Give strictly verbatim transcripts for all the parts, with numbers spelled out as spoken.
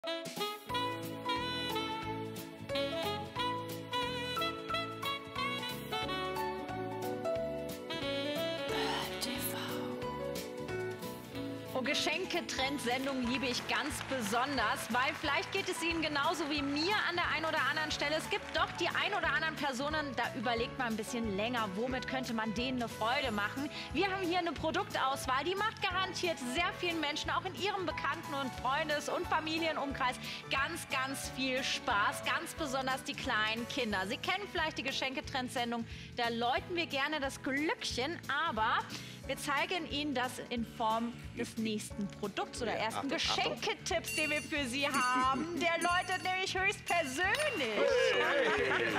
Geschenke-Trend-Sendung liebe ich ganz besonders, weil vielleicht geht es Ihnen genauso wie mir an der einen oder anderen Stelle. Es gibt doch die ein oder anderen Personen, da überlegt man ein bisschen länger, womit könnte man denen eine Freude machen. Wir haben hier eine Produktauswahl, die macht garantiert sehr vielen Menschen, auch in ihrem Bekannten- und Freundes- und Familienumkreis, ganz, ganz viel Spaß. Ganz besonders die kleinen Kinder. Sie kennen vielleicht die Geschenke-Trend-Sendung, da läuten wir gerne das Glöckchen, aber wir zeigen Ihnen das in Form des nächsten Produkts oder ersten ja, Geschenketipps, den wir für Sie haben. Der läutet nämlich höchstpersönlich. Hey.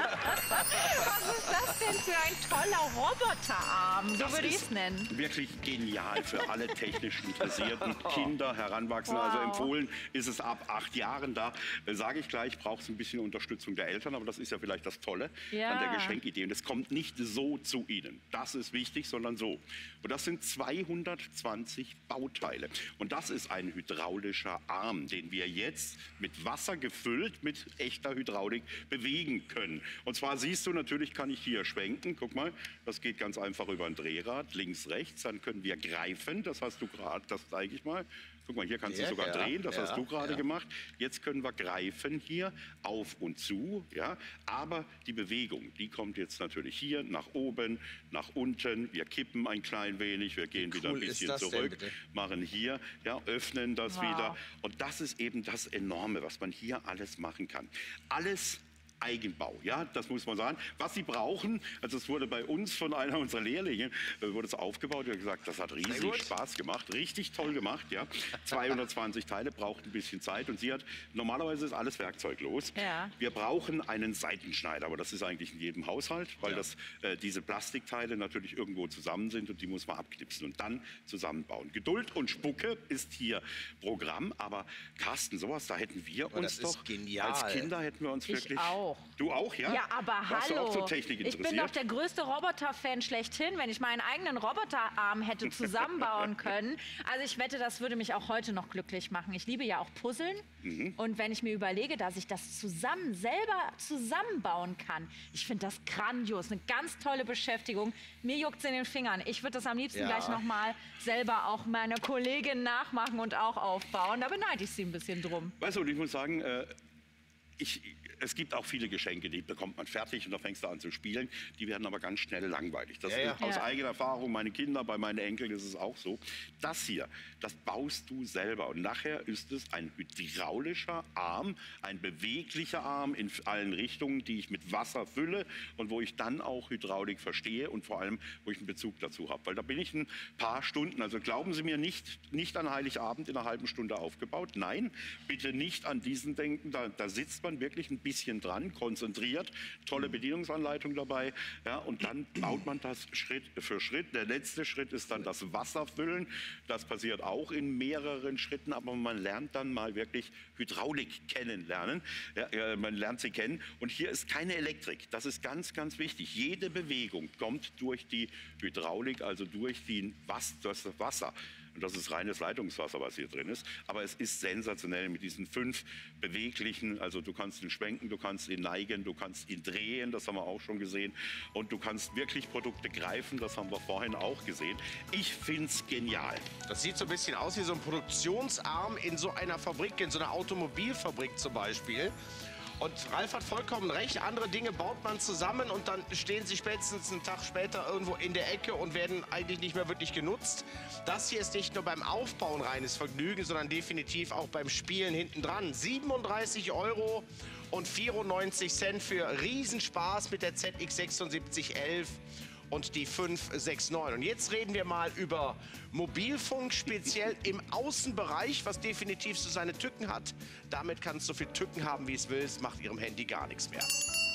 Was ist das denn für ein toller Roboterarm? So würde ich es nennen. Wirklich genial für alle technisch interessierten Kinder, Heranwachsende. Wow. Also empfohlen ist es ab acht Jahren. Da sage ich gleich, braucht es ein bisschen Unterstützung der Eltern. Aber das ist ja vielleicht das Tolle ja. an der Geschenkidee. Und es kommt nicht so zu Ihnen. Das ist wichtig, sondern so. Und das sind zweihundertzwanzig Bauteile. Und das ist ein hydraulischer Arm, den wir jetzt mit Wasser gefüllt, mit echter Hydraulik bewegen können. Und zwar siehst du, natürlich kann ich hier schwenken. Guck mal, das geht ganz einfach über ein Drehrad, links, rechts. Dann können wir greifen, das hast du gerade, das zeige ich mal. Guck mal, hier kannst ja, du sogar ja, drehen, das ja, hast du gerade ja. gemacht. Jetzt können wir greifen hier auf und zu, ja. Aber die Bewegung, die kommt jetzt natürlich hier nach oben, nach unten. Wir kippen ein klein wenig, wir gehen Wie wieder cool ein bisschen zurück, denn, machen hier, ja, öffnen das wow. wieder. Und das ist eben das Enorme, was man hier alles machen kann. Alles Eigenbau, ja, das muss man sagen. Was Sie brauchen, also es wurde bei uns von einer unserer Lehrlinge, äh, wurde es aufgebaut, der hat gesagt, das hat riesig Spaß gemacht, richtig toll gemacht, ja. zweihundertzwanzig Teile, braucht ein bisschen Zeit und sie hat, normalerweise ist alles werkzeuglos. Ja. Wir brauchen einen Seitenschneider, aber das ist eigentlich in jedem Haushalt, weil ja. das, äh, diese Plastikteile natürlich irgendwo zusammen sind und die muss man abknipsen und dann zusammenbauen. Geduld und Spucke ist hier Programm, aber Carsten, sowas, da hätten wir aber uns doch, genial. als Kinder hätten wir uns ich wirklich... Auch. Du auch, ja? Ja, aber Warst hallo. Du auch so Technik interessiert? Ich bin doch der größte Roboter-Fan schlechthin, wenn ich meinen eigenen Roboterarm hätte zusammenbauen können. Also ich wette, das würde mich auch heute noch glücklich machen. Ich liebe ja auch Puzzeln. Mhm. Und wenn ich mir überlege, dass ich das zusammen, selber zusammenbauen kann, ich finde das grandios. Eine ganz tolle Beschäftigung. Mir juckt es in den Fingern. Ich würde das am liebsten ja. gleich noch mal selber auch meine Kollegin nachmachen und auch aufbauen. Da beneide ich sie ein bisschen drum. Weißt du, und ich muss sagen, äh, Ich, es gibt auch viele Geschenke, die bekommt man fertig und da fängst du an zu spielen. Die werden aber ganz schnell langweilig. Das ja, ja. ist aus ja. eigener Erfahrung, meine Kinder, bei meinen Enkeln ist es auch so. Das hier, das baust du selber. Und nachher ist es ein hydraulischer Arm, ein beweglicher Arm in allen Richtungen, die ich mit Wasser fülle und wo ich dann auch Hydraulik verstehe und vor allem, wo ich einen Bezug dazu habe. Weil da bin ich ein paar Stunden, also glauben Sie mir, nicht, nicht an Heiligabend in einer halben Stunde aufgebaut. Nein, bitte nicht an diesen denken, da, da sitzt man wirklich ein bisschen dran, konzentriert, tolle Bedienungsanleitung dabei, ja, und dann baut man das Schritt für Schritt. Der letzte Schritt ist dann das Wasserfüllen. Das passiert auch in mehreren Schritten, aber man lernt dann mal wirklich Hydraulik kennenlernen. Ja, man lernt sie kennen und hier ist keine Elektrik. Das ist ganz, ganz wichtig. Jede Bewegung kommt durch die Hydraulik, also durch die Was das Wasser. Und das ist reines Leitungswasser, was hier drin ist. Aber es ist sensationell mit diesen fünf beweglichen, also du kannst ihn schwenken, du kannst ihn neigen, du kannst ihn drehen, das haben wir auch schon gesehen. Und du kannst wirklich Produkte greifen, das haben wir vorhin auch gesehen. Ich finde es genial. Das sieht so ein bisschen aus wie so ein Produktionsarm in so einer Fabrik, in so einer Automobilfabrik zum Beispiel. Und Ralf hat vollkommen recht, andere Dinge baut man zusammen und dann stehen sie spätestens einen Tag später irgendwo in der Ecke und werden eigentlich nicht mehr wirklich genutzt. Das hier ist nicht nur beim Aufbauen reines Vergnügen, sondern definitiv auch beim Spielen hinten dran. siebenunddreißig Euro und vierundneunzig Cent für Riesenspaß mit der Z X sechsundsiebzig elf. Und die fünf sechs neun. Und jetzt reden wir mal über Mobilfunk, speziell im Außenbereich, was definitiv so seine Tücken hat. Damit kannst du so viele Tücken haben, wie es willst, macht ihrem Handy gar nichts mehr.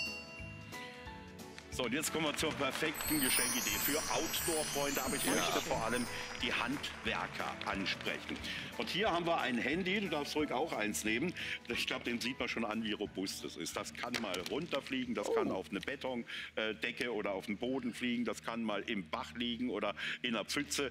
So, und jetzt kommen wir zur perfekten Geschenkidee für Outdoor-Freunde, aber ich ja. möchte vor allem die Handwerker ansprechen. Und hier haben wir ein Handy, du darfst ruhig auch eins nehmen. Ich glaube, den sieht man schon an, wie robust es ist. Das kann mal runterfliegen, das oh. kann auf eine Betondecke oder auf den Boden fliegen, das kann mal im Bach liegen oder in einer Pfütze.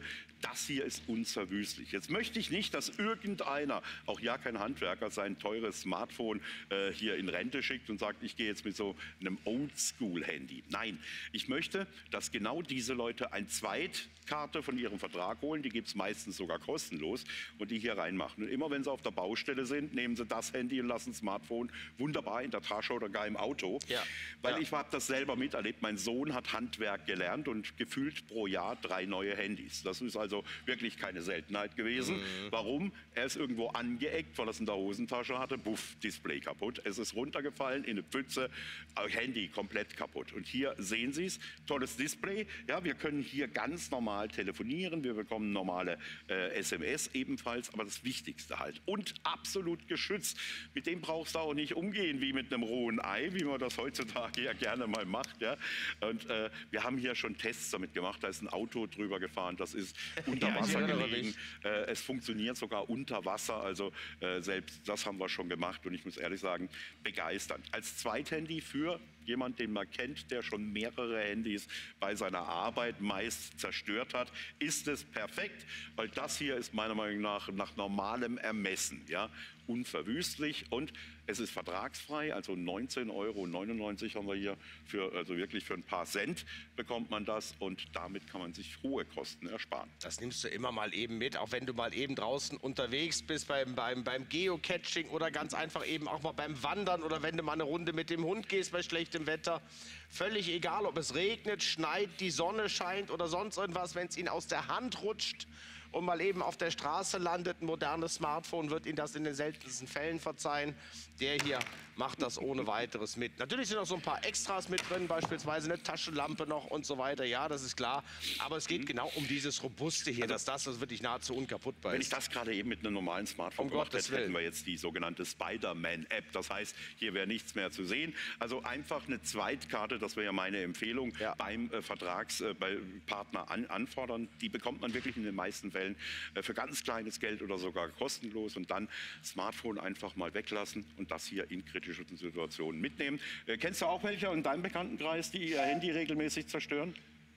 das hier ist unverwüstlich. Jetzt möchte ich nicht, dass irgendeiner, auch ja kein Handwerker, sein teures Smartphone äh, hier in Rente schickt und sagt, ich gehe jetzt mit so einem Oldschool-Handy. Nein, ich möchte, dass genau diese Leute eine Zweitkarte von ihrem Vertrag holen, die gibt es meistens sogar kostenlos, und die hier reinmachen. Und immer wenn sie auf der Baustelle sind, nehmen sie das Handy und lassen das Smartphone wunderbar in der Tasche oder gar im Auto. Ja. Weil ja. ich habe das selber miterlebt. Mein Sohn hat Handwerk gelernt und gefühlt pro Jahr drei neue Handys. Das ist also wirklich keine Seltenheit gewesen. Mhm. Warum? Er ist irgendwo angeeckt, weil er es in der Hosentasche hatte. Buff, Display kaputt. Es ist runtergefallen in eine Pfütze. Handy komplett kaputt. Und hier sehen Sie es. Tolles Display. Ja, wir können hier ganz normal telefonieren. Wir bekommen normale äh, S M S ebenfalls. Aber das Wichtigste halt. Und absolut geschützt. Mit dem brauchst du auch nicht umgehen wie mit einem rohen Ei, wie man das heutzutage ja gerne mal macht. Ja. Und äh, wir haben hier schon Tests damit gemacht. Da ist ein Auto drüber gefahren. Das ist unter Wasser ja, gelegen. Äh, es funktioniert sogar unter Wasser. Also äh, selbst das haben wir schon gemacht. Und ich muss ehrlich sagen, begeisternd. Als Zweithandy für jemand, den man kennt, der schon mehrere Handys bei seiner Arbeit meist zerstört hat, ist es perfekt, weil das hier ist meiner Meinung nach nach normalem Ermessen, ja, unverwüstlich, und es ist vertragsfrei, also neunzehn Euro neunundneunzig haben wir hier für, also wirklich für ein paar Cent bekommt man das, und damit kann man sich hohe Kosten ersparen. Das nimmst du immer mal eben mit, auch wenn du mal eben draußen unterwegs bist beim, beim, beim Geocaching oder ganz einfach eben auch mal beim Wandern oder wenn du mal eine Runde mit dem Hund gehst bei schlechtem Wetter. Völlig egal, ob es regnet, schneit, die Sonne scheint oder sonst irgendwas, wenn es ihnen aus der Hand rutscht und mal eben auf der Straße landet, ein modernes Smartphone wird Ihnen das in den seltensten Fällen verzeihen. Der hier macht das ohne weiteres mit. Natürlich sind auch so ein paar Extras mit drin, beispielsweise eine Taschenlampe noch und so weiter. Ja, das ist klar. Aber es geht mhm. genau um dieses Robuste hier, also, dass das, das wirklich nahezu unkaputtbar ist. Wenn ich das gerade eben mit einem normalen Smartphone um gemacht hätte, hätten wir jetzt die sogenannte Spider-Man-App. Das heißt, hier wäre nichts mehr zu sehen. Also einfach eine Zweitkarte, das wäre ja meine Empfehlung, ja. beim äh, Vertragspartner äh, an, anfordern. Die bekommt man wirklich in den meisten Fällen äh, für ganz kleines Geld oder sogar kostenlos, und dann Smartphone einfach mal weglassen und das hier in kritischen Situationen mitnehmen. Äh, kennst du auch welche in deinem Bekanntenkreis, die ihr Handy regelmäßig zerstören?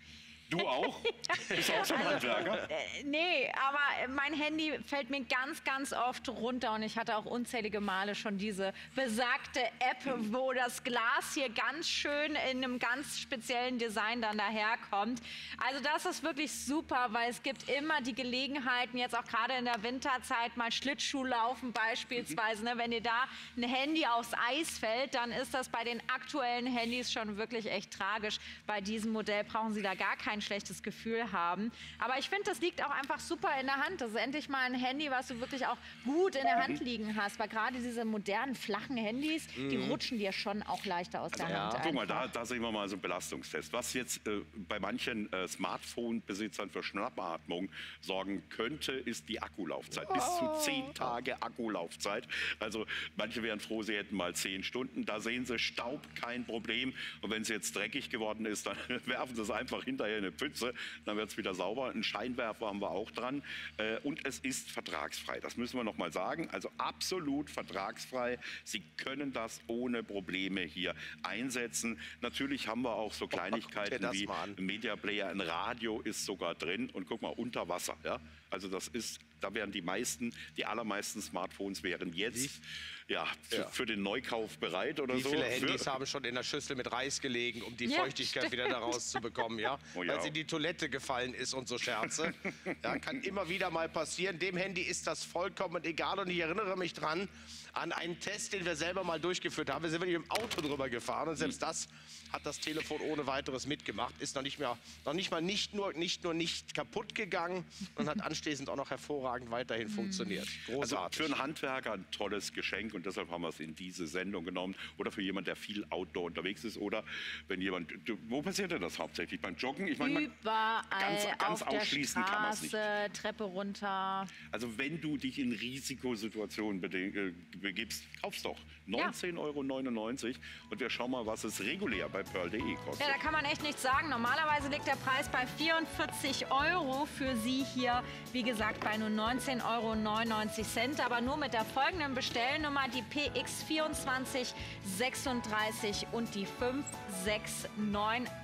Du auch? Bist du auch so ein Handwerker? Äh, nee, aber mein Handy fällt mir ganz, ganz oft runter, und ich hatte auch unzählige Male schon diese besagte App, wo das Glas hier ganz schön in einem ganz speziellen Design dann daherkommt. Also das ist wirklich super, weil es gibt immer die Gelegenheiten, jetzt auch gerade in der Winterzeit, mal Schlittschuh laufen beispielsweise. Ne? Wenn dir da ein Handy aufs Eis fällt, dann ist das bei den aktuellen Handys schon wirklich echt tragisch. Bei diesem Modell brauchen Sie da gar keinen schlechtes Gefühl haben. Aber ich finde, das liegt auch einfach super in der Hand. Das ist endlich mal ein Handy, was du wirklich auch gut in der Hand liegen hast. Weil gerade diese modernen, flachen Handys, mhm. die rutschen dir schon auch leichter aus also, der Hand. Ja. Guck mal, da, da sehen wir mal so einen Belastungstest. Was jetzt äh, bei manchen äh, Smartphone-Besitzern für Schnappatmung sorgen könnte, ist die Akkulaufzeit. Oh. Bis zu zehn Tage Akkulaufzeit. Also manche wären froh, sie hätten mal zehn Stunden. Da sehen sie Staub, kein Problem. Und wenn es jetzt dreckig geworden ist, dann werfen sie es einfach hinterher in eine Pfütze, dann wird es wieder sauber. Einen Scheinwerfer haben wir auch dran. Äh, und es ist vertragsfrei. Das müssen wir noch mal sagen. Also absolut vertragsfrei. Sie können das ohne Probleme hier einsetzen. Natürlich haben wir auch so Kleinigkeiten oh, wie ein Media Player, ein Radio ist sogar drin. Und guck mal, unter Wasser. Ja? Also das ist, da wären die meisten, die allermeisten Smartphones wären jetzt ja, ja. für den Neukauf bereit oder Wie so. Wie viele Handys haben schon in der Schüssel mit Reis gelegen, um die ja, Feuchtigkeit stimmt. wieder daraus zu bekommen, ja? Oh, ja. Weil sie in die Toilette gefallen ist und so Scherze. Ja, kann immer wieder mal passieren. Dem Handy ist das vollkommen egal, und ich erinnere mich dran an einen Test, den wir selber mal durchgeführt haben. Wir sind wirklich mit dem Auto drüber gefahren, und selbst das hat das Telefon ohne weiteres mitgemacht, ist noch nicht mehr, noch nicht mal nicht nur, nicht nur nicht kaputt gegangen und hat anschließend auch noch hervorragend weiterhin mhm. funktioniert. Großartig. Also für einen Handwerker ein tolles Geschenk, und deshalb haben wir es in diese Sendung genommen. Oder für jemanden, der viel Outdoor unterwegs ist, oder wenn jemand, wo passiert denn das hauptsächlich? Beim Joggen? Ich meine, überall, ganz, ganz auf ausschließen der kann man es nicht. Treppe runter. Also wenn du dich in Risikosituationen begibst, kauf's doch. neunzehn Euro neunundneunzig, und wir schauen mal, was es regulär bei Pearl punkt de kostet. Ja, da kann man echt nichts sagen. Normalerweise liegt der Preis bei vierundvierzig Euro, für Sie hier, wie gesagt, bei nur neunzehn Euro neunundneunzig. Aber nur mit der folgenden Bestellnummer, die P X vierundzwanzig sechsunddreißig und die fünf sechs neun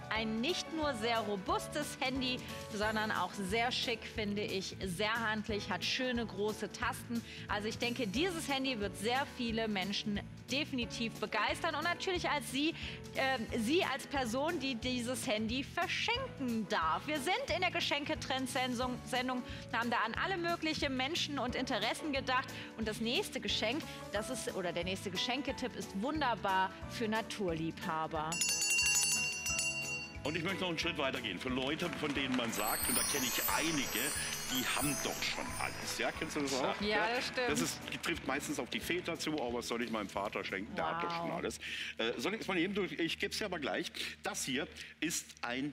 ein nicht nur sehr robustes Handy, sondern auch sehr schick, finde ich, sehr handlich, hat schöne große Tasten. Also ich denke, dieses Handy wird sehr viele Menschen definitiv begeistern und natürlich als Sie, äh, Sie als Person, die dieses Handy verschenken darf. Wir sind in der Geschenketrend-Sendung, Sendung, haben da an alle möglichen Menschen und Interessen gedacht und das nächste Geschenk, das ist, oder der nächste Geschenketipp ist wunderbar für Naturliebhaber. Und ich möchte noch einen Schritt weiter gehen. Für Leute, von denen man sagt, und da kenne ich einige, die haben doch schon alles. Ja, kennst du das auch? Ja, das stimmt. Das ist, trifft meistens auf die Väter zu. Oh, was soll ich meinem Vater schenken? Der Wow. hat doch schon alles. Äh, soll ich es mal eben durch? Ich gebe es ja aber gleich. Das hier ist ein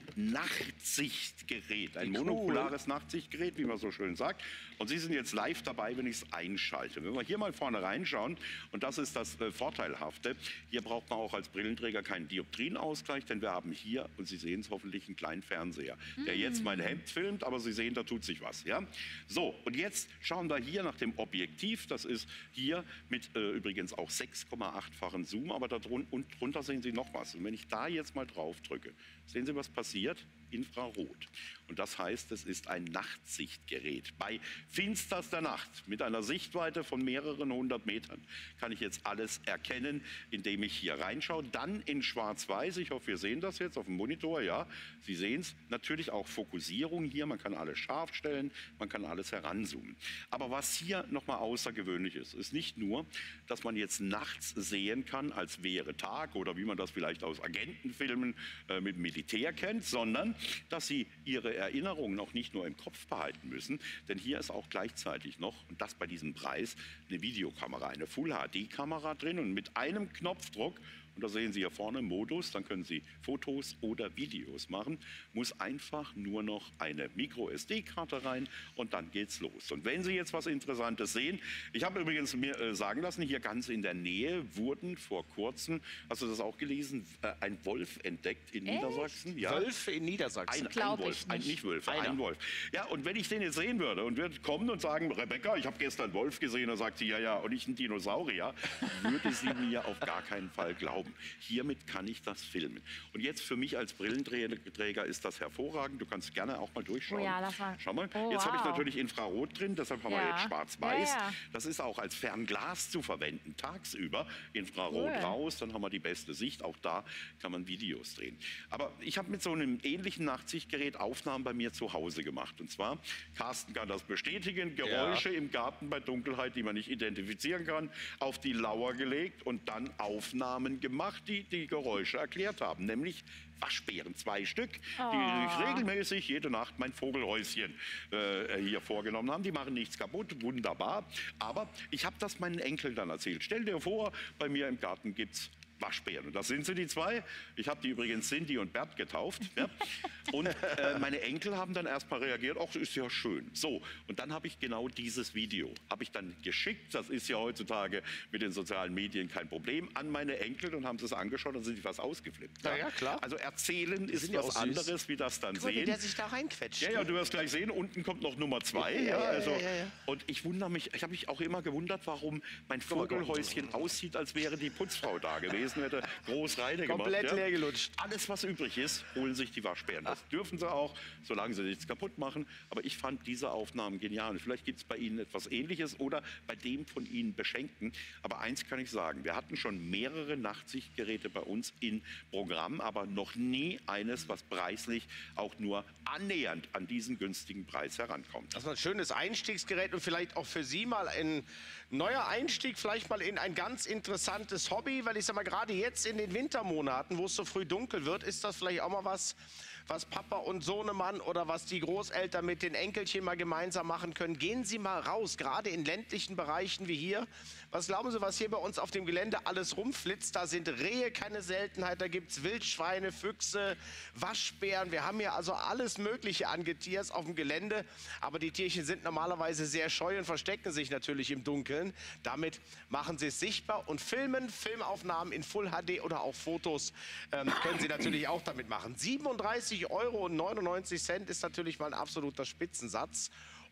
Nachtsichtgerät. Ein Cool. monokulares Nachtsichtgerät, wie man so schön sagt. Und Sie sind jetzt live dabei, wenn ich es einschalte. Wenn wir hier mal vorne reinschauen, und das ist das äh, Vorteilhafte, hier braucht man auch als Brillenträger keinen Dioptrienausgleich, denn wir haben hier, und Sie sehen es hoffentlich, einen kleinen Fernseher, der jetzt mein Hemd filmt, aber Sie sehen, da tut sich was. Ja? So, und jetzt schauen wir hier nach dem Objektiv. Das ist hier mit äh, übrigens auch sechs Komma acht-fachen Zoom, aber da drun und drunter sehen Sie noch was. Und wenn ich da jetzt mal drauf drücke, sehen Sie, was passiert? Infrarot. Und das heißt, es ist ein Nachtsichtgerät. Bei finsterster Nacht mit einer Sichtweite von mehreren hundert Metern kann ich jetzt alles erkennen, indem ich hier reinschaue. Dann in Schwarz-Weiß. Ich hoffe, wir sehen das jetzt auf dem Monitor. Ja, Sie sehen es. Natürlich auch Fokussierung hier. Man kann alles scharf stellen, man kann alles heranzoomen. Aber was hier nochmal außergewöhnlich ist, ist nicht nur, dass man jetzt nachts sehen kann, als wäre Tag oder wie man das vielleicht aus Agentenfilmen äh, mit Militär kennt, sondern dass Sie Ihre Erinnerungen auch nicht nur im Kopf behalten müssen, denn hier ist auch gleichzeitig noch, und das bei diesem Preis, eine Videokamera, eine Full-H D-Kamera drin und mit einem Knopfdruck, und da sehen Sie hier vorne Modus, dann können Sie Fotos oder Videos machen, muss einfach nur noch eine Micro-S D-Karte rein und dann geht's los. Und wenn Sie jetzt was Interessantes sehen, ich habe übrigens mir äh, sagen lassen, hier ganz in der Nähe wurden vor kurzem, hast du das auch gelesen, äh, ein Wolf entdeckt in Echt? Niedersachsen. Ja. Wölfe in Niedersachsen. Ein, ein Glaub Wolf, ich ein, nicht. nicht Wölfe, Einer. ein Wolf. Ja, und wenn ich den jetzt sehen würde und würde kommen und sagen, Rebecca, ich habe gestern einen Wolf gesehen, dann sagt sie, ja, ja, und ich einen Dinosaurier, würde sie mir auf gar keinen Fall glauben. Hiermit kann ich das filmen. Und jetzt für mich als Brillenträger ist das hervorragend. Du kannst gerne auch mal durchschauen. Oh ja, lass mal. Schau mal, Oh, jetzt habe ich wow. natürlich Infrarot drin, deshalb haben Ja. wir jetzt schwarz-weiß. Ja, ja. Das ist auch als Fernglas zu verwenden, tagsüber. Infrarot Cool. raus, dann haben wir die beste Sicht. Auch da kann man Videos drehen. Aber ich habe mit so einem ähnlichen Nachtsichtgerät Aufnahmen bei mir zu Hause gemacht. Und zwar, Carsten kann das bestätigen, Geräusche Ja. im Garten bei Dunkelheit, die man nicht identifizieren kann, auf die Lauer gelegt und dann Aufnahmen gemacht, die die Geräusche erklärt haben. Nämlich Waschbären, zwei Stück, die Oh. regelmäßig jede Nacht mein Vogelhäuschen äh, hier vorgenommen haben. Die machen nichts kaputt, wunderbar. Aber ich habe das meinen Enkeln dann erzählt. Stell dir vor, bei mir im Garten gibt's Waschbären. Und das sind sie, die zwei. Ich habe die übrigens Cindy und Bert getauft. Ja. Und äh, meine Enkel haben dann erst mal reagiert, ach, das ist ja schön. So, und dann habe ich genau dieses Video, habe ich dann geschickt, das ist ja heutzutage mit den sozialen Medien kein Problem, an meine Enkel und haben sie es angeschaut und sind die fast ausgeflippt. Na ja, klar. Also erzählen ist sind ja was auch süß. anderes, wie das dann Guck mal, wie sehen. der sich da reinquetscht. Ja, ja, du wirst gleich sehen, unten kommt noch Nummer zwei. Ja, Ja, ja, ja, also, ja, ja. Und ich wundere mich, ich habe mich auch immer gewundert, warum mein mal, guck mal. Vogelhäuschen aussieht, als wäre die Putzfrau da gewesen, hätte groß Reine gemacht. Komplett ja. leer gelutscht. Alles, was übrig ist, holen sich die Waschbären. Das dürfen sie auch, solange sie nichts kaputt machen. Aber ich fand diese Aufnahmen genial. Und vielleicht gibt es bei Ihnen etwas Ähnliches oder bei dem von Ihnen Beschenkten. Aber eins kann ich sagen, wir hatten schon mehrere Nachtsichtgeräte bei uns in Programm, aber noch nie eines, was preislich auch nur annähernd an diesen günstigen Preis herankommt. Das war ein schönes Einstiegsgerät und vielleicht auch für Sie mal ein neuer Einstieg, vielleicht mal in ein ganz interessantes Hobby, weil ich sag mal, gerade jetzt in den Wintermonaten, wo es so früh dunkel wird, ist das vielleicht auch mal was, was Papa und Sohnemann oder was die Großeltern mit den Enkelchen mal gemeinsam machen können. Gehen Sie mal raus, gerade in ländlichen Bereichen wie hier. Was glauben Sie, was hier bei uns auf dem Gelände alles rumflitzt? Da sind Rehe keine Seltenheit, da gibt es Wildschweine, Füchse, Waschbären. Wir haben hier also alles Mögliche an Getiers auf dem Gelände. Aber die Tierchen sind normalerweise sehr scheu und verstecken sich natürlich im Dunkeln. Damit machen sie es sichtbar und filmen, Filmaufnahmen in Full H D oder auch Fotos ähm, können Sie natürlich auch damit machen. siebenunddreißig Euro und neunundneunzig Cent ist natürlich mal ein absoluter Spitzensatz.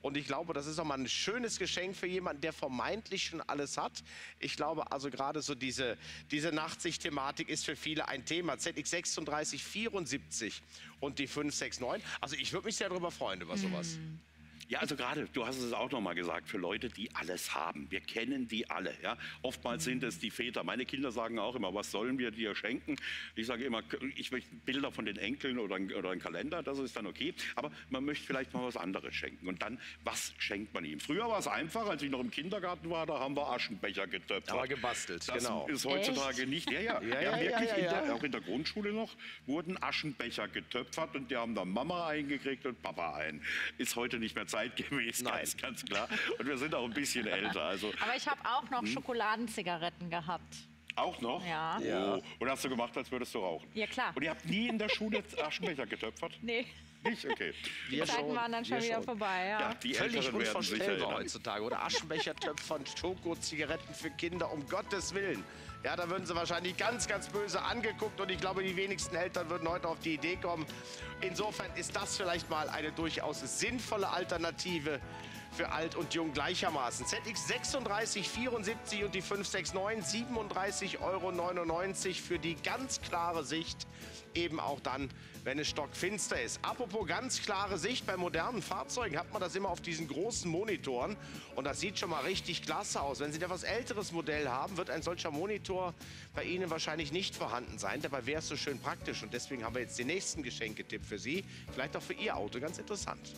Und ich glaube, das ist auch mal ein schönes Geschenk für jemanden, der vermeintlich schon alles hat. Ich glaube also gerade so diese, diese Nachtsicht-Thematik ist für viele ein Thema. Z X sechsunddreißig vierundsiebzig und die fünf sechs neun. Also ich würde mich sehr darüber freuen, über sowas. Mm. Ja, also gerade, du hast es auch noch mal gesagt, für Leute, die alles haben. Wir kennen die alle. Ja? Oftmals sind es die Väter. Meine Kinder sagen auch immer, was sollen wir dir schenken? Ich sage immer, ich möchte Bilder von den Enkeln oder, ein, oder einen Kalender, das ist dann okay. Aber man möchte vielleicht mal was anderes schenken. Und dann, was schenkt man ihm? Früher war es einfach, als ich noch im Kindergarten war, da haben wir Aschenbecher getöpfert. Aber gebastelt, das genau. ist heutzutage Echt? nicht. Ja, ja, ja, ja, ja, wirklich, ja, ja, in der, ja. auch in der Grundschule noch, wurden Aschenbecher getöpfert und die haben dann Mama eingekriegt und Papa ein. Ist heute nicht mehr zeitgemäß. Nein. Ganz, ganz klar. Und wir sind auch ein bisschen älter. Also, Aber ich habe auch noch Schokoladenzigaretten gehabt. auch noch? Ja. Ja. Oh. Und hast du gemacht, als würdest du rauchen? Ja, klar. Und ihr habt nie in der Schule Aschenbecher getöpfert? Nee, Nicht? Okay. die Wir Zeiten schon, waren dann schon wir wieder schon. vorbei. Ja. Ja, die Völlig Älteren werden sich unvorstellbar erinnern. heutzutage. Oder Aschenbechertöpfe von Schoko, Zigaretten für Kinder, um Gottes Willen. Ja, da würden sie wahrscheinlich ganz, ganz böse angeguckt und ich glaube, die wenigsten Eltern würden heute auf die Idee kommen. Insofern ist das vielleicht mal eine durchaus sinnvolle Alternative für alt und jung gleichermaßen. Z X sechsunddreißig vierundsiebzig und die fünf sechs neun, siebenunddreißig Euro neunundneunzig für die ganz klare Sicht, eben auch dann, wenn es stockfinster ist. Apropos ganz klare Sicht, bei modernen Fahrzeugen hat man das immer auf diesen großen Monitoren und das sieht schon mal richtig klasse aus. Wenn Sie ein etwas älteres Modell haben, wird ein solcher Monitor bei Ihnen wahrscheinlich nicht vorhanden sein. Dabei wäre es so schön praktisch und deswegen haben wir jetzt den nächsten Geschenketipp für Sie, vielleicht auch für Ihr Auto, ganz interessant.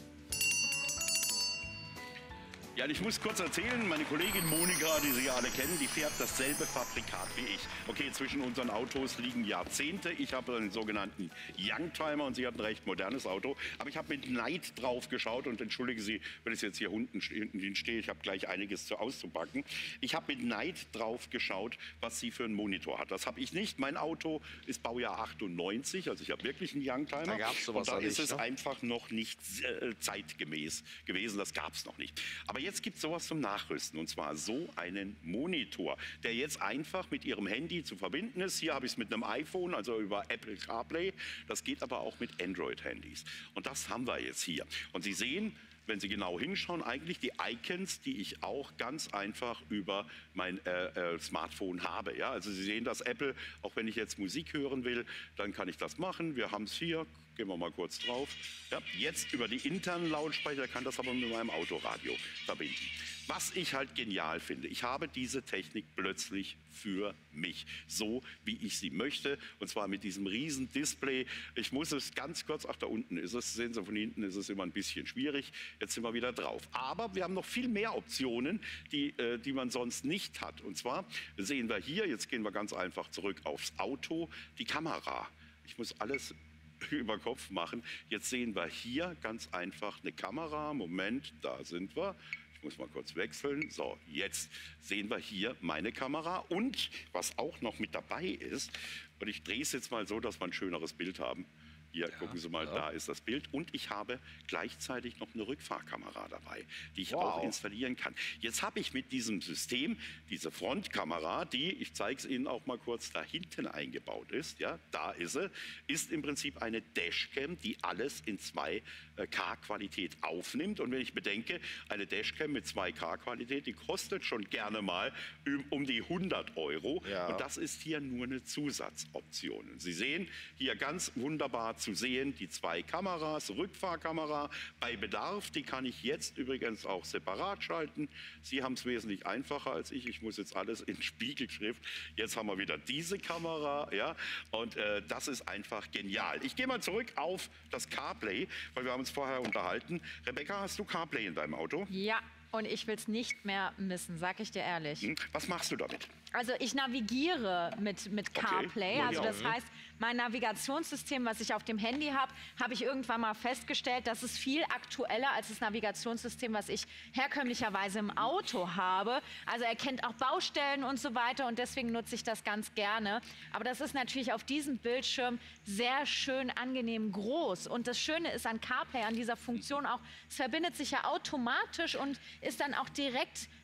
Ja, ich muss kurz erzählen, meine Kollegin Monika, die Sie ja alle kennen, die fährt dasselbe Fabrikat wie ich. Okay, zwischen unseren Autos liegen Jahrzehnte. Ich habe einen sogenannten Youngtimer und sie hat ein recht modernes Auto. Aber ich habe mit Neid drauf geschaut und entschuldige Sie, wenn ich jetzt hier unten hinten stehe, ich habe gleich einiges zu auszupacken. Ich habe mit Neid drauf geschaut, was sie für einen Monitor hat. Das habe ich nicht. Mein Auto ist Baujahr achtundneunzig, also ich habe wirklich einen Youngtimer. Da gab's sowas und da noch ist nicht, es ne? einfach noch nicht äh, zeitgemäß gewesen. Das gab es noch nicht. Aber jetzt gibt es sowas zum Nachrüsten und zwar so einen Monitor, der jetzt einfach mit Ihrem Handy zu verbinden ist. Hier habe ich es mit einem iPhone, also über Apple CarPlay. Das geht aber auch mit Android-Handys. Und das haben wir jetzt hier. Und Sie sehen, wenn Sie genau hinschauen, eigentlich die Icons, die ich auch ganz einfach über mein äh, äh, Smartphone habe. Ja? Also Sie sehen das Apple, auch wenn ich jetzt Musik hören will, dann kann ich das machen. Wir haben es hier. Gehen wir mal kurz drauf. Ja, jetzt über die internen Lautsprecher kann das aber mit meinem Autoradio verbinden. Was ich halt genial finde, ich habe diese Technik plötzlich für mich, so wie ich sie möchte, und zwar mit diesem riesen Display. Ich muss es ganz kurz, ach da unten ist es, sehen Sie von hinten, ist es immer ein bisschen schwierig. Jetzt sind wir wieder drauf. Aber wir haben noch viel mehr Optionen, die, äh, die man sonst nicht hat. Und zwar sehen wir hier, jetzt gehen wir ganz einfach zurück aufs Auto, die Kamera. Ich muss alles über Kopf machen. Jetzt sehen wir hier ganz einfach eine Kamera. Moment, da sind wir. Ich muss mal kurz wechseln. So, jetzt sehen wir hier meine Kamera. Und was auch noch mit dabei ist, und ich drehe es jetzt mal so, dass wir ein schöneres Bild haben. Hier, ja, gucken Sie mal, ja. Da ist das Bild. Und ich habe gleichzeitig noch eine Rückfahrkamera dabei, die ich wow. auch installieren kann. Jetzt habe ich mit diesem System diese Frontkamera, die, ich zeige es Ihnen auch mal kurz, da hinten eingebaut ist. Ja, da ist sie. Ist im Prinzip eine Dashcam, die alles in zwei K-Qualität aufnimmt. Und wenn ich bedenke, eine Dashcam mit zwei K-Qualität, die kostet schon gerne mal um die hundert Euro. Ja. Und das ist hier nur eine Zusatzoption. Sie sehen hier ganz wunderbar zu sehen, die zwei Kameras, Rückfahrkamera bei Bedarf, die kann ich jetzt übrigens auch separat schalten. Sie haben es wesentlich einfacher als ich. Ich muss jetzt alles in Spiegelschrift. Jetzt haben wir wieder diese Kamera, ja, und äh, das ist einfach genial. Ich gehe mal zurück auf das CarPlay, weil wir haben uns vorher unterhalten. Rebecca, hast du CarPlay in deinem Auto? Ja, und ich will es nicht mehr missen, sag ich dir ehrlich. Hm, was machst du damit? Also ich navigiere mit, mit CarPlay, okay. Also das heißt, mein Navigationssystem, was ich auf dem Handy habe, habe ich irgendwann mal festgestellt, das ist viel aktueller als das Navigationssystem, was ich herkömmlicherweise im Auto habe. Also er kennt auch Baustellen und so weiter und deswegen nutze ich das ganz gerne. Aber das ist natürlich auf diesem Bildschirm sehr schön angenehm groß. Und das Schöne ist an CarPlay, an dieser Funktion auch, es verbindet sich ja automatisch und ist dann auch direkt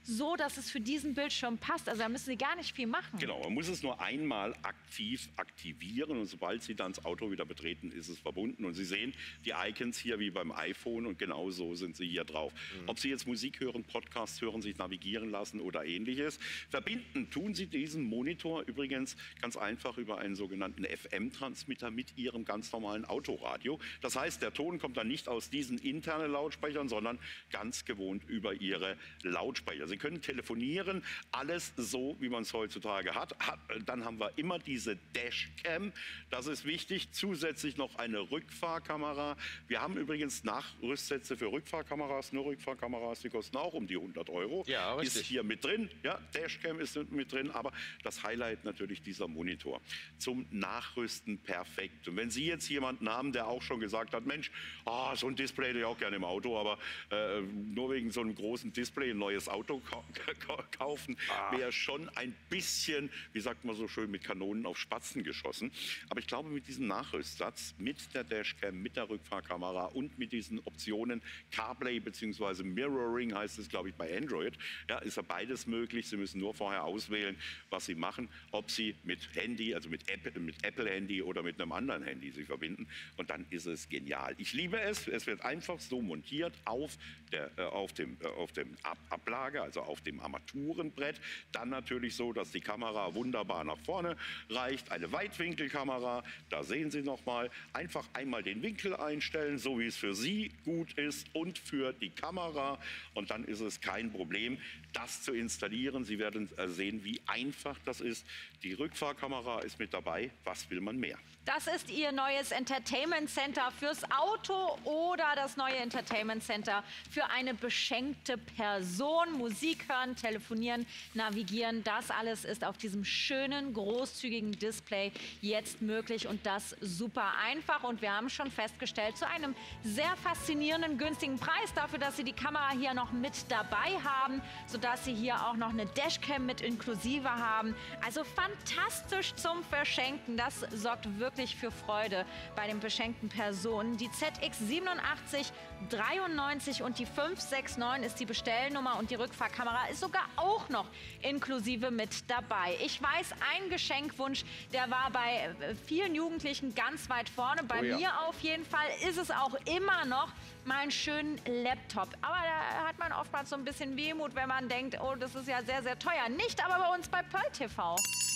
so, dass es für diesen Bildschirm passt. Also da müssen Sie gar nicht viel machen. Genau, man muss es nur einmal aktiv aktivieren und sobald Sie dann das Auto wieder betreten, ist es verbunden. Und Sie sehen die Icons hier wie beim iPhone und genau so sind sie hier drauf. Mhm. Ob Sie jetzt Musik hören, Podcast hören, sich navigieren lassen oder ähnliches. Verbinden tun Sie diesen Monitor übrigens ganz einfach über einen sogenannten F M-Transmitter mit Ihrem ganz normalen Autoradio. Das heißt, der Ton kommt dann nicht aus diesen internen Lautsprechern, sondern ganz gewohnt über Ihre Lautsprecher. Sie können telefonieren, alles so, wie man es heutzutage hat. Dann haben wir immer diese Dashcam, das ist wichtig. Zusätzlich noch eine Rückfahrkamera. Wir haben übrigens Nachrüstsätze für Rückfahrkameras, nur Rückfahrkameras, die kosten auch um die hundert Euro. Ja, richtig. Ist hier mit drin, ja, Dashcam ist mit drin, aber das Highlight natürlich dieser Monitor. Zum Nachrüsten perfekt. Und wenn Sie jetzt jemanden haben, der auch schon gesagt hat, Mensch, oh, so ein Display hätte ich auch gerne im Auto, aber äh, nur wegen so einem großen Display ein neues Auto kaufen, ah. wäre schon ein bisschen, wie sagt man so schön, mit Kanonen auf Spatzen geschossen. Aber ich glaube, mit diesem Nachrüstsatz, mit der Dashcam, mit der Rückfahrkamera und mit diesen Optionen CarPlay bzw. Mirroring heißt es, glaube ich, bei Android, ja, ist ja beides möglich. Sie müssen nur vorher auswählen, was Sie machen, ob Sie mit Handy, also mit Apple, mit Apple Handy oder mit einem anderen Handy sich verbinden. Und dann ist es genial. Ich liebe es. Es wird einfach so montiert auf, der, äh, auf dem, äh, auf dem Ab Ablage, also auf dem Armaturenbrett. Dann natürlich so, dass die Kamera wunderbar nach vorne reicht. Eine Weitwinkelkamera, da sehen Sie noch mal. Einfach einmal den Winkel einstellen, so wie es für Sie gut ist und für die Kamera. Und dann ist es kein Problem, das zu installieren. Sie werden sehen, wie einfach das ist. Die Rückfahrkamera ist mit dabei. Was will man mehr? Das ist Ihr neues Entertainment Center fürs Auto oder das neue Entertainment Center für eine beschenkte Person. Musik hören, telefonieren, navigieren, das alles ist auf diesem schönen, großzügigen Display jetzt möglich und das super einfach. Und wir haben schon festgestellt, zu einem sehr faszinierenden, günstigen Preis dafür, dass Sie die Kamera hier noch mit dabei haben, sodass Sie hier auch noch eine Dashcam mit inklusive haben. Also fantastisch zum Verschenken. Das sorgt wirklich für Freude bei den beschenkten Personen. Die Z X siebenundachtzig dreiundneunzig und die fünf sechs neun ist die Bestellnummer und die Rückfahrkamera ist sogar auch noch inklusive mit dabei. Ich weiß, ein Geschenkwunsch, der war bei vielen Jugendlichen ganz weit vorne. Bei oh ja. mir auf jeden Fall ist es auch immer noch mal einen schönen Laptop. Aber da hat man oftmals so ein bisschen Wehmut, wenn man denkt, oh, das ist ja sehr, sehr teuer. Nicht aber bei uns bei Pearl T V.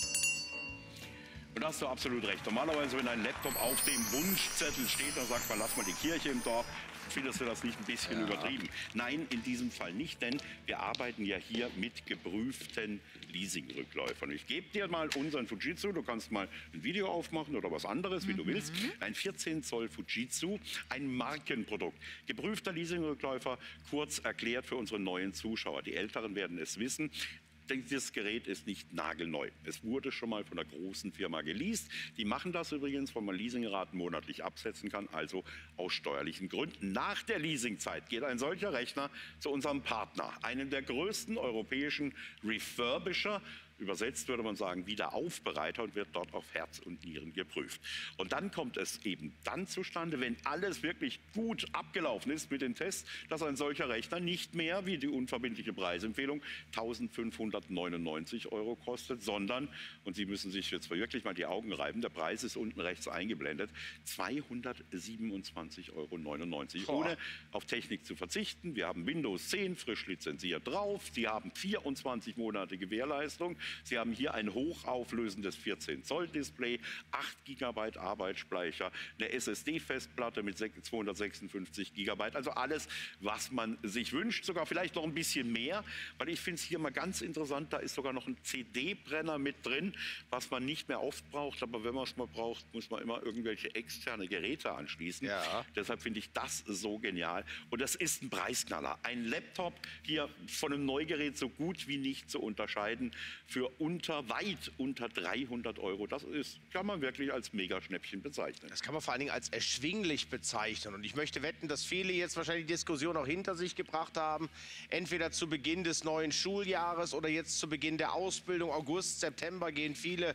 Und da hast du absolut recht. Normalerweise, wenn ein Laptop auf dem Wunschzettel steht, dann sagt man, lass mal die Kirche im Dorf. Findest du das nicht ein bisschen ja. übertrieben? Nein, in diesem Fall nicht, denn wir arbeiten ja hier mit geprüften Leasingrückläufern. Ich gebe dir mal unseren Fujitsu, du kannst mal ein Video aufmachen oder was anderes, wie mhm. du willst. Ein vierzehn Zoll Fujitsu, ein Markenprodukt. Geprüfter Leasingrückläufer, kurz erklärt für unsere neuen Zuschauer. Die Älteren werden es wissen. Dieses Gerät ist nicht nagelneu. Es wurde schon mal von einer großen Firma geleast. Die machen das übrigens, weil man Leasingraten monatlich absetzen kann, also aus steuerlichen Gründen. Nach der Leasingzeit geht ein solcher Rechner zu unserem Partner, einem der größten europäischen Refurbisher. Übersetzt würde man sagen, Wiederaufbereiter und wird dort auf Herz und Nieren geprüft. Und dann kommt es eben dann zustande, wenn alles wirklich gut abgelaufen ist mit den Tests, dass ein solcher Rechner nicht mehr, wie die unverbindliche Preisempfehlung, eintausendfünfhundertneunundneunzig Euro kostet, sondern, und Sie müssen sich jetzt wirklich mal die Augen reiben, der Preis ist unten rechts eingeblendet, zweihundertsiebenundzwanzig Euro neunundneunzig, ohne auf Technik zu verzichten. Wir haben Windows zehn frisch lizenziert drauf. Sie haben vierundzwanzig Monate Gewährleistung. Sie haben hier ein hochauflösendes vierzehn Zoll Display, acht Gigabyte Arbeitsspeicher, eine S S D-Festplatte mit zweihundertsechsundfünfzig Gigabyte. Also alles, was man sich wünscht, sogar vielleicht noch ein bisschen mehr, weil ich finde es hier mal ganz interessant, da ist sogar noch ein C D-Brenner mit drin, was man nicht mehr oft braucht, aber wenn man es mal braucht, muss man immer irgendwelche externe Geräte anschließen. Ja. Deshalb finde ich das so genial. Und das ist ein Preisknaller. Ein Laptop hier von einem Neugerät so gut wie nicht zu unterscheiden, für unter, weit unter dreihundert Euro. Das ist, kann man wirklich als Megaschnäppchen bezeichnen. Das kann man vor allen Dingen als erschwinglich bezeichnen. Und ich möchte wetten, dass viele jetzt wahrscheinlich die Diskussion auch hinter sich gebracht haben. Entweder zu Beginn des neuen Schuljahres oder jetzt zu Beginn der Ausbildung. August, September gehen viele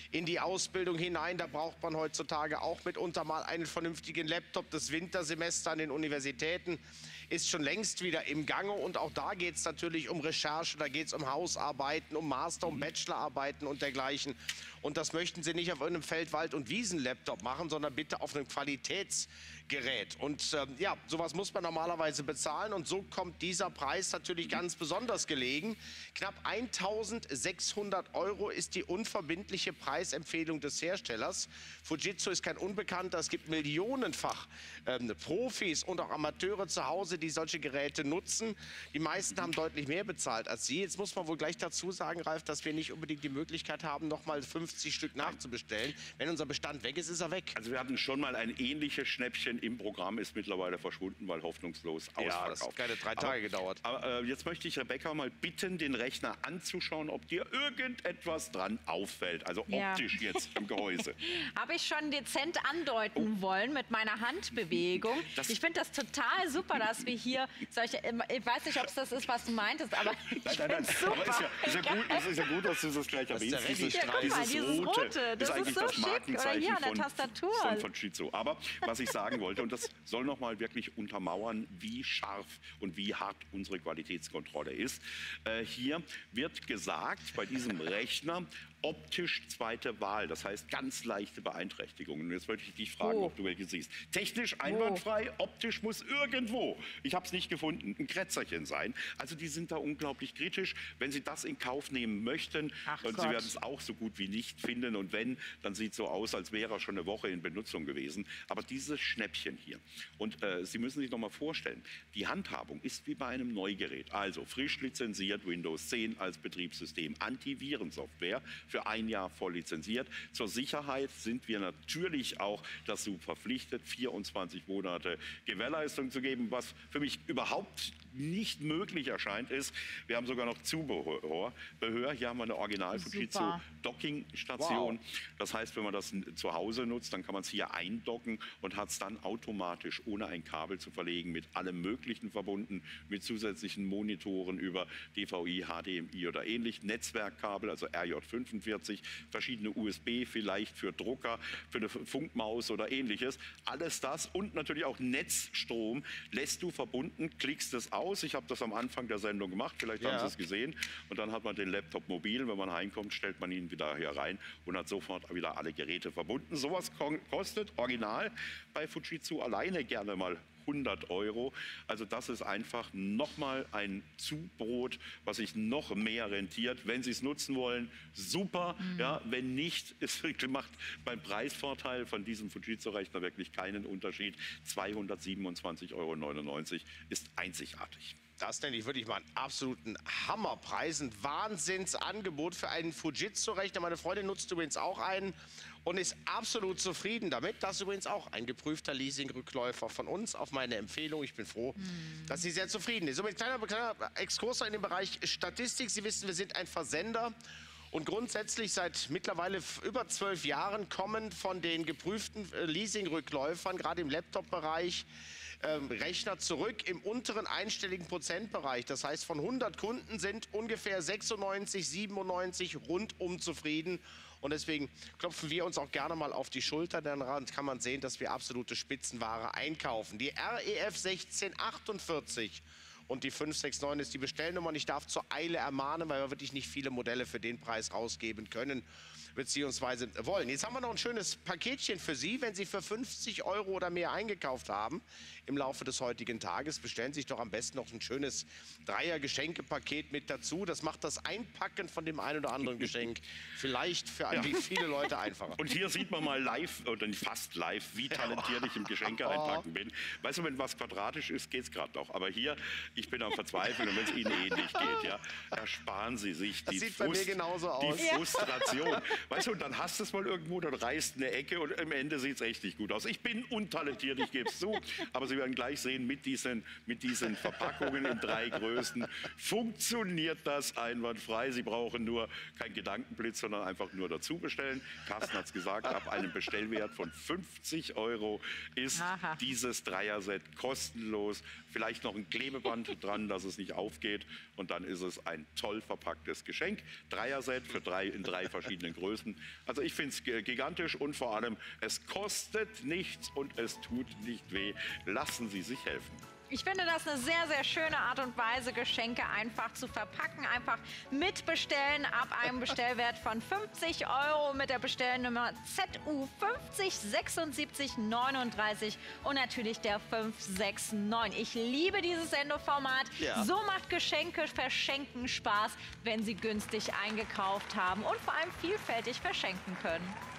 in die Ausbildung hinein. Da braucht man heutzutage auch mitunter mal einen vernünftigen Laptop. Das Wintersemester an den Universitäten ist schon längst wieder im Gange. Und auch da geht es natürlich um Recherche, da geht es um Hausarbeiten, um Master-, um Bachelorarbeiten und dergleichen. Und das möchten Sie nicht auf einem Feld-, Wald- und Wiesen-Laptop machen, sondern bitte auf einem Qualitätsgerät. Und ähm, ja, sowas muss man normalerweise bezahlen. Und so kommt dieser Preis natürlich ganz besonders gelegen. Knapp eintausendsechshundert Euro ist die unverbindliche Preisempfehlung des Herstellers. Fujitsu ist kein Unbekannter. Es gibt millionenfach ähm, Profis und auch Amateure zu Hause, die solche Geräte nutzen. Die meisten haben deutlich mehr bezahlt als Sie. Jetzt muss man wohl gleich dazu sagen, Ralf, dass wir nicht unbedingt die Möglichkeit haben, noch mal fünfzig Stück nachzubestellen. Wenn unser Bestand weg ist, ist er weg. Also wir hatten schon mal ein ähnliches Schnäppchen im Programm, ist mittlerweile verschwunden, weil hoffnungslos ausverkauft. Ja, das hat keine drei Tage aber, gedauert. Aber äh, jetzt möchte ich Rebecca mal bitten, den Rechner anzuschauen, ob dir irgendetwas dran auffällt. Also optisch ja. jetzt im Gehäuse. Habe ich schon dezent andeuten oh. wollen mit meiner Handbewegung. Das ich finde das total super, dass wir hier solche, ich weiß nicht, ob es das ist, was du meintest, aber ich nein, nein, nein. super. Aber ist ja, ist, ja gut, ist, ist ja gut, dass du das gleich erwähnst. Dieses, ja, guck mal, dieses Rote, rote. Das ist eigentlich ist so das Markenzeichen schick. Oder hier an der Tastatur. Von, von Fujitsu. Aber was ich sagen wollte, und das soll noch mal wirklich untermauern, wie scharf und wie hart unsere Qualitätskontrolle ist. Äh, hier wird gesagt, bei diesem Rechner, optisch zweite Wahl, das heißt ganz leichte Beeinträchtigungen. Und jetzt wollte ich dich fragen, oh. ob du welche siehst. Technisch einwandfrei, oh. optisch muss irgendwo, ich habe es nicht gefunden, ein Krätzerchen sein. Also die sind da unglaublich kritisch. Wenn Sie das in Kauf nehmen möchten, Ach und Gott. Sie werden es auch so gut wie nicht finden. Und wenn, dann sieht es so aus, als wäre er schon eine Woche in Benutzung gewesen. Aber dieses Schnäppchen hier. Und äh, Sie müssen sich noch mal vorstellen, die Handhabung ist wie bei einem Neugerät. Also frisch lizenziert, Windows zehn als Betriebssystem, Antivirensoftware, für ein Jahr voll lizenziert. Zur Sicherheit sind wir natürlich auch dazu verpflichtet, vierundzwanzig Monate Gewährleistung zu geben, was für mich überhaupt nicht möglich erscheint, ist, wir haben sogar noch Zubehör. Hier haben wir eine Original Fujitsu Dockingstation. Wow. Das heißt, wenn man das zu Hause nutzt, dann kann man es hier eindocken und hat es dann automatisch, ohne ein Kabel zu verlegen, mit allem Möglichen verbunden, mit zusätzlichen Monitoren über D V I, H D M I oder ähnlich, Netzwerkkabel, also R J fünfundvierzig, verschiedene U S B, vielleicht für Drucker, für eine Funkmaus oder ähnliches. Alles das und natürlich auch Netzstrom lässt du verbunden, klickst es aus. Ich habe das am Anfang der Sendung gemacht, vielleicht ja. haben Sie es gesehen. Und dann hat man den Laptop mobil. Wenn man heimkommt, stellt man ihn wieder hier rein und hat sofort wieder alle Geräte verbunden. Sowas kostet original bei Fujitsu alleine gerne mal hundert Euro. Also das ist einfach nochmal ein Zubrot, was sich noch mehr rentiert. Wenn Sie es nutzen wollen, super. Mhm. Ja, wenn nicht, es macht beim Preisvorteil von diesem Fujitsu-Rechner wirklich keinen Unterschied. zweihundertsiebenundzwanzig Euro neunundneunzig ist einzigartig. Das nenne ich wirklich mal einen absoluten Hammerpreis. Ein Wahnsinnsangebot für einen Fujitsu-Rechner. Meine Freundin nutzt übrigens auch einen und ist absolut zufrieden damit. Das ist übrigens auch ein geprüfter Leasing-Rückläufer von uns auf meine Empfehlung. Ich bin froh, mm. dass sie sehr zufrieden ist. So, ein kleiner, kleiner Exkurs in dem Bereich Statistik. Sie wissen, wir sind ein Versender. Und grundsätzlich seit mittlerweile über zwölf Jahren kommen von den geprüften Leasing-Rückläufern, gerade im Laptop-Bereich, Ähm, Rechner zurück im unteren einstelligen Prozentbereich. Das heißt, von hundert Kunden sind ungefähr sechsundneunzig, siebenundneunzig rundum zufrieden. Und deswegen klopfen wir uns auch gerne mal auf die Schulter, denn daran kann man sehen, dass wir absolute Spitzenware einkaufen. Die R E F sechzehn achtundvierzig und die fünf sechs neun ist die Bestellnummer. Und ich darf zur Eile ermahnen, weil wir wirklich nicht viele Modelle für den Preis rausgeben können beziehungsweise wollen. Jetzt haben wir noch ein schönes Paketchen für Sie. Wenn Sie für fünfzig Euro oder mehr eingekauft haben im Laufe des heutigen Tages, bestellen Sie sich doch am besten noch ein schönes Dreier-Geschenkepaket mit dazu. Das macht das Einpacken von dem einen oder anderen Geschenk vielleicht für ja. viele Leute einfacher. Und hier sieht man mal live, oder fast live, wie talentiert ich im Geschenke einpacken bin. Weißt du, wenn was quadratisch ist, geht es gerade noch. Aber hier, ich bin am Verzweifeln und wenn es Ihnen ähnlich geht, ja, ersparen Sie sich die, das sieht bei mir genauso aus. die Frustration. Weißt du, und dann hast du es mal irgendwo, dann reißt eine Ecke und am Ende sieht es richtig gut aus. Ich bin untalentiert, ich gebe es zu, aber Sie werden gleich sehen, mit diesen, mit diesen Verpackungen in drei Größen funktioniert das einwandfrei. Sie brauchen nur keinen Gedankenblitz, sondern einfach nur dazu bestellen. Carsten hat es gesagt, ab einem Bestellwert von fünfzig Euro ist Aha. dieses Dreier-Set kostenlos. Vielleicht noch ein Klebeband Band dran, dass es nicht aufgeht. Und dann ist es ein toll verpacktes Geschenk. Dreier-Set für drei in drei verschiedenen Größen. Also ich finde es gigantisch und vor allem, es kostet nichts und es tut nicht weh. Lassen Sie sich helfen. Ich finde das eine sehr, sehr schöne Art und Weise, Geschenke einfach zu verpacken. Einfach mitbestellen ab einem Bestellwert von fünfzig Euro mit der Bestellnummer Z U fünfzig sechsundsiebzig neununddreißig und natürlich der fünf sechs neun. Ich liebe dieses Sendeformat. Ja. So macht Geschenke verschenken Spaß, wenn Sie günstig eingekauft haben und vor allem vielfältig verschenken können.